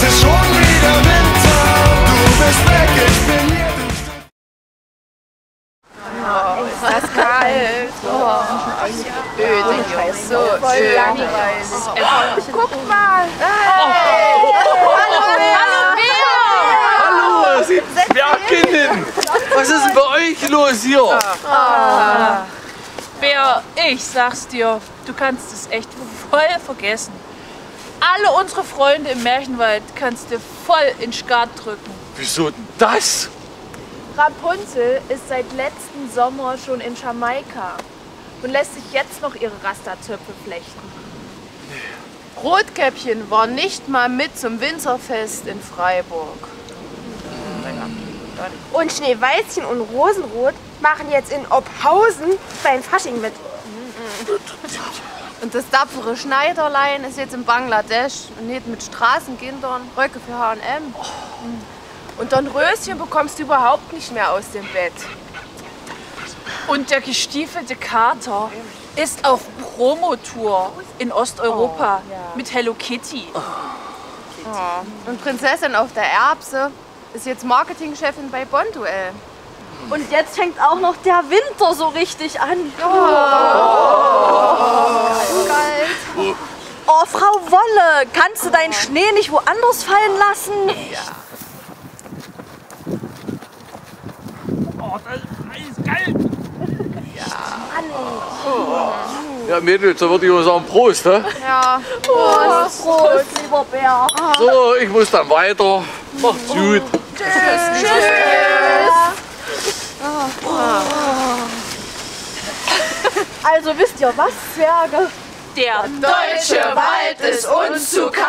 ist schon wieder Winter. Du bist weg, ich bin jeden Stück. Oh, ist das kalt. Oh, öde, so langweilig. Guck mal. Hey. Hallo, Bea. Hallo, Sie Berginnen! Was ist denn bei euch los hier? Bea, ich sag's dir, du kannst es echt voll vergessen. Alle unsere Freunde im Märchenwald kannst du voll in den Skat drücken. Wieso denn das? Rapunzel ist seit letzten Sommer schon in Jamaika und lässt sich jetzt noch ihre Rasterzöpfe flechten. Rotkäppchen war nicht mal mit zum Winzerfest in Freiburg. Und Schneeweißchen und Rosenrot machen jetzt in Ophausen beim Fasching mit. Und das tapfere Schneiderlein ist jetzt in Bangladesch und näht mit Straßenkindern Röcke für H&M. Und Dornröschen bekommst du überhaupt nicht mehr aus dem Bett. Und der gestiefelte Kater ist auf Promotour in Osteuropa mit Hello Kitty. Und Prinzessin auf der Erbse ist jetzt Marketingchefin bei Bonduell. Und jetzt fängt auch noch der Winter so richtig an. Kalt. Oh, Frau Wolle, kannst du deinen Schnee nicht woanders fallen lassen? Oh, das ist eiskalt! Ja, Mädels, da würde ich mal sagen, Prost, hä? Ja. Prost, lieber Bär. So, ich muss dann weiter. Macht's gut. Tschüss. Also wisst ihr was, Zwerge? Der Deutsche Wald ist uns zu kalt.